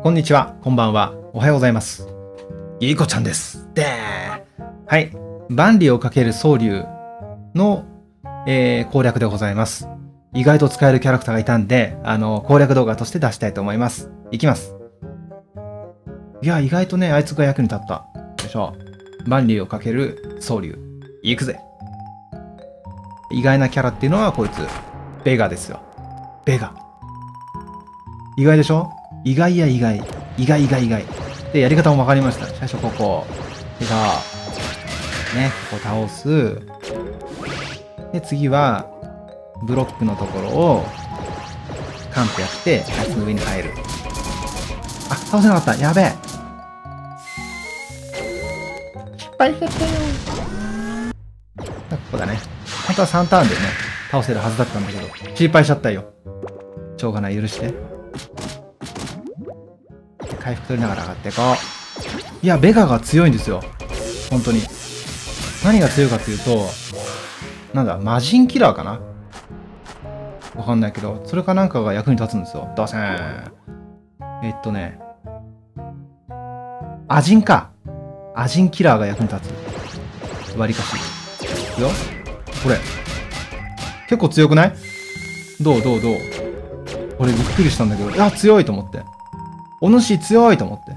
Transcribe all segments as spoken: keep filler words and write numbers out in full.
こんにちは、こんばんは、おはようございます。ゆいこちゃんです。でーはい、万里をかける蒼竜の、えー、攻略でございます。意外と使えるキャラクターがいたんで、あの、攻略動画として出したいと思います。いきます。いや、意外とね、あいつが役に立った。よいしょ。万里をかける蒼竜。行くぜ。意外なキャラっていうのはこいつ。ベガですよ。ベガ。意外でしょ？意外や意外。意外意外意外。で、やり方も分かりました。最初ここ。でさ、ね、ここ倒す。で、次は、ブロックのところを、カンプやって、あいつの上に入る。あ、倒せなかった。やべえ。失敗しちゃったよ。ここだね。本当はさんターンでね、倒せるはずだったんだけど、失敗しちゃったよ。しょうがない、許して。回復取りながら上がっていこう。いや、ベガが強いんですよ。本当に。何が強いかっていうと、なんだ、魔人キラーかな？わかんないけど、それかなんかが役に立つんですよ。ドセーン。えっとね、アジンか。アジンキラーが役に立つ。割りかし。いくよ。これ。結構強くない？どうどうどう？これびっくりしたんだけど、いや、強いと思って。お主強いと思って。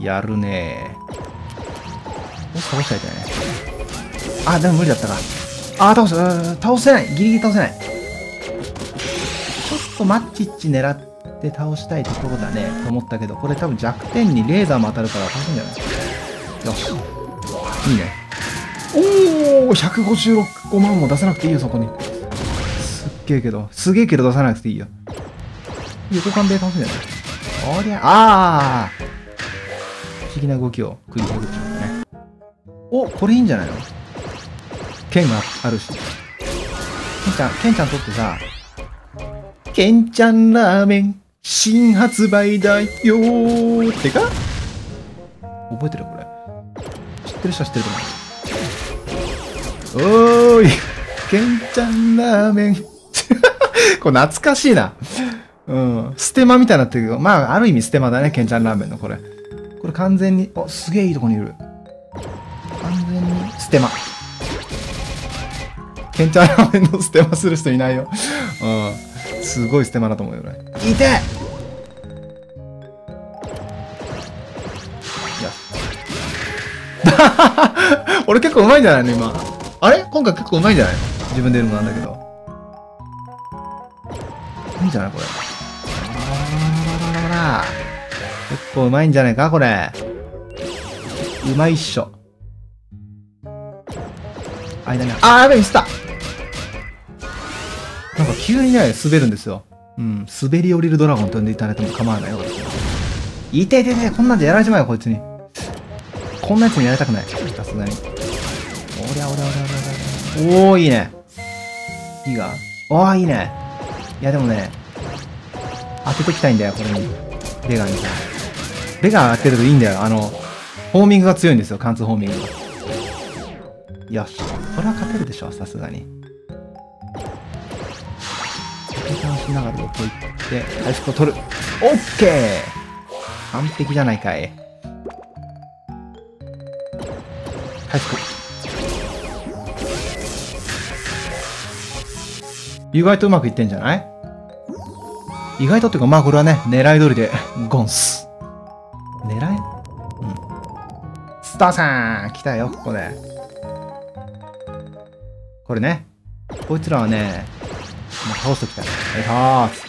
やるねー。倒したいね。あ、でも無理だったか。あ、倒す、倒せない。ギリギリ倒せない。ちょっとマッチッチ狙って倒したいところだね。と思ったけど、これ多分弱点にレーザーも当たるから倒せんじゃない？よし。いいね。おー !ひゃくごじゅうごまんも出さなくていいよ、そこに。すっげえけど、すげえけど出さなくていいよ。横間で倒すんじゃない？おりゃ、ああ不思議な動きを繰り広げてしまったね。お、これいいんじゃないの？剣があるし。ケンちゃん、ケンちゃんとってさ、ケンちゃんラーメン新発売だよーってか？覚えてるこれ。知ってる人は知ってると思う。おーい、ケンちゃんラーメン。これ懐かしいな。うん。ステマみたいになってるけど、まあ、ある意味ステマだね、ケンちゃんラーメンのこれ。これ完全に、お、すげえいいとこにいる。完全にステマ。ケンちゃんラーメンのステマする人いないよ。うん。すごいステマだと思うよ、俺。いて！いや。俺結構うまいんじゃないの今。あれ今回結構うまいんじゃないの？自分で言うのなんだけど。いいんじゃないこれ。結構うまいんじゃないかこれ。うまいっしょ。間に、あーやべえミスった。なんか急にね、滑るんですよ。うん。滑り降りるドラゴンと呼んでいただいても構わないよ。いててて、こんなんでやられちまうよ、こいつに。こんなやつにやりたくない。さすがに。おりゃおりゃおりゃおりゃ。おー、いいね。いいがおー、いいね。いや、でもね、当てときたいんだよ、これに。ベガにさ。ベガ当てるといいんだよ。あの、ホーミングが強いんですよ、貫通ホーミングが。よし。これは勝てるでしょ、さすがに。計算しながら横行って、回復を取る。オッケー！完璧じゃないかい。回復。意外とうまくいってんじゃない？意外とっていうか、まあこれはね、狙い通りで、ゴンス。狙い？うん。スターさん来たよ、ここで。これね。こいつらはね、もう倒してきた。よいしょーっつって。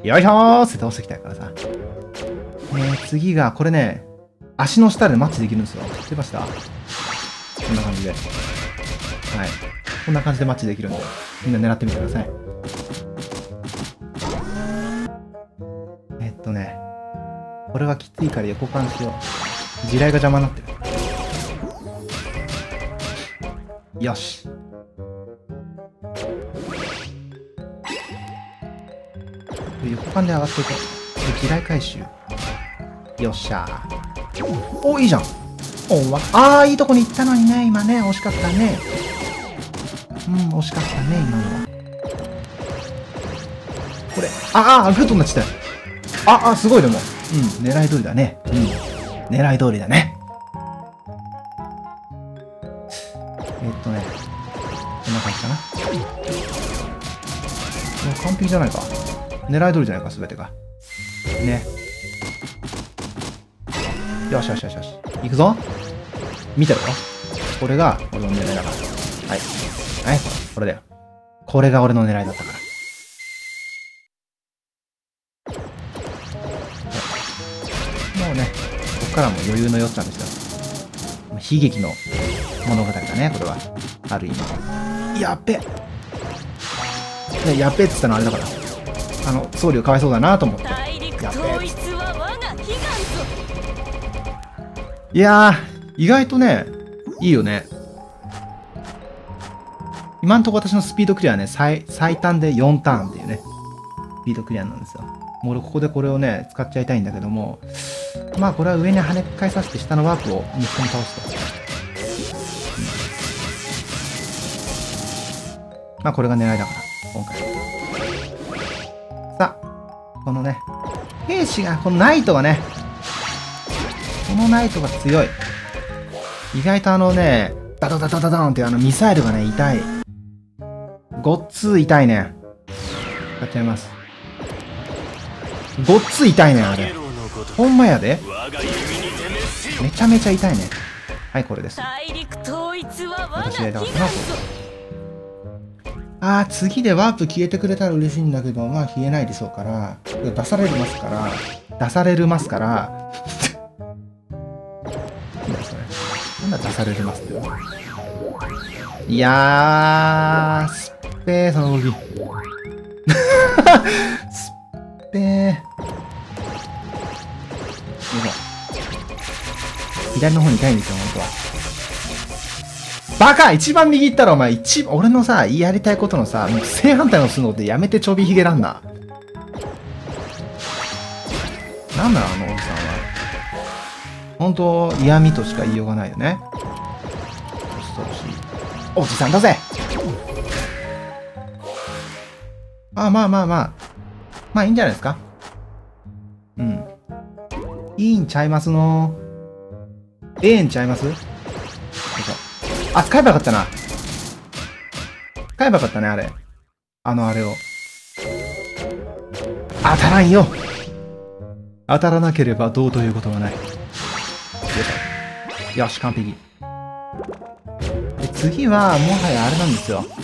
よいしょーっつって倒してきたからさ。ね次が、これね、足の下でマッチできるんですよ。知ってました？こんな感じで。はい。こんな感じでマッチできるんで、みんな狙ってみてください。えっとね、これはきついから横間しよう。地雷が邪魔になってる。よし。横間で上がっていこう。で、地雷回収。よっしゃー。お、いいじゃん。おわ。あー、いいとこに行ったのにね、今ね。惜しかったね。うん、惜しかったね、今のは。これ。ああ、グッドになっちゃった。 あ、あ、すごいでも。うん、狙い通りだね。うん。狙い通りだね。えっとね、こんな感じかな。もう完璧じゃないか。狙い通りじゃないか、すべてが。ね。よしよしよしよし。行くぞ。見てろよ。これが俺の狙いだから。はい。はい、これだよ。これが俺の狙いだったから。もうね、ここからも余裕のよっちゃんですよ。悲劇の物語だね、これは。ある意味。やっべ。ね、やっべって言ったのあれだから。あの、僧侶かわいそうだなと思って。やっべ。いやー、意外とね、いいよね。今んとこ私のスピードクリアね、最、最短でよんターンっていうね、スピードクリアなんですよ。もう俺ここでこれをね、使っちゃいたいんだけども、まあこれは上に跳ね返させて下のワープをにこに倒すと。うん、まあこれが狙いだから、今回。さあ、このね、兵士が、このナイトがね、このナイトが強い。意外とあのね、ダダダダダダンっていうあのミサイルがね、痛い。ごっつ痛いね。使っちゃいます。ごっつ痛いね、あれ。ほんまやで。めちゃめちゃ痛いね。はい、これです。私やりたかったな、これ。あー、次でワープ消えてくれたら嬉しいんだけど、まあ消えないでしょうから、出されますから、出されるますから、なんだ出されるますって。いやー、すっぺー、その動き。すっぺー。よいしょ。左の方に痛いんですよ、本当は。バカ一番右行ったらお前、一番、俺のさ、やりたいことのさ、もう正反対のするのってやめてちょびひげランナー。なんなのあのおじさんは。本当嫌味としか言いようがないよね。恐ろしい。おじさんだぜ。あ、まあまあまあ。まあいいんじゃないですか。うん。いいんちゃいますの。ええんちゃいます。よいしょ。あ、使えばよかったな。使えばよかったね、あれ。あのあれを。当たらんよ。当たらなければどうということはない。よいしょ。よし、完璧。で次は、もはやあれなんですよ。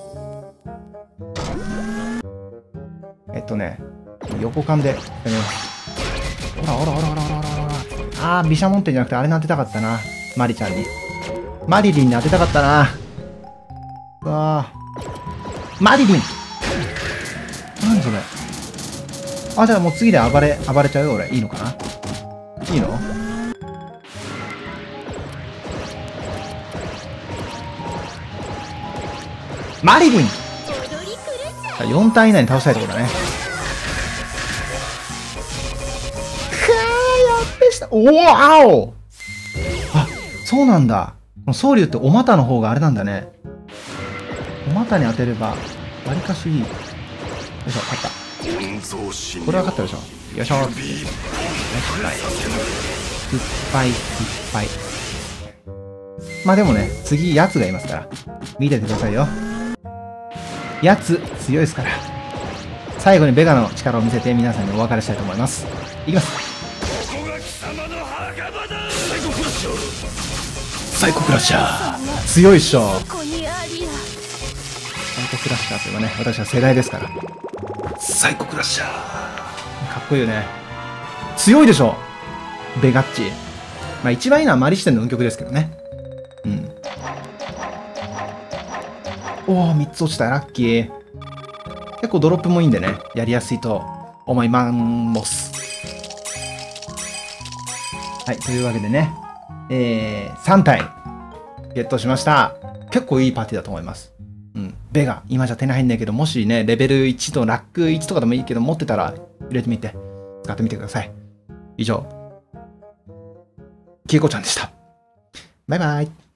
えっとね、横間で攻めます。ほらほらほらほらほらほらほら。あー、毘沙門天じゃなくてあれに当てたかったな。マリちゃんに。マリリンに当てたかったな。うわー。マリリン何それ。あ、じゃあもう次で暴れ、暴れちゃうよ、俺。いいのかないいのマリリンよんターン以内に倒したいところだね。くー、やっべした。おお、あおあ、そうなんだ。この僧侶ってお股の方があれなんだね。お股に当てれば、わりかしいい。よいしょ、勝った。これは勝ったでしょ。よいしょ。失敗。失敗。まあでもね、次、やつがいますから。見ててくださいよ。やつ、強いですから。最後にベガの力を見せて皆さんにお別れしたいと思います。いきます。サイコクラッシャー。強いっしょ。サイコクラッシャーというのはね、私は世代ですから。サイコクラッシャー。かっこいいよね。強いでしょ。ベガッチ。まあ一番いいのはマリ視点の運曲ですけどね。うん。おお、みっつ落ちた。ラッキー。結構ドロップもいいんでね、やりやすいと思います。はい、というわけでね、えー、さん体ゲットしました。結構いいパーティーだと思います。うん。ベガ、今じゃ手に入んないけど、もしね、レベルいちとラックいちとかでもいいけど、持ってたら入れてみて、使ってみてください。以上、キイコちゃんでした。バイバイ。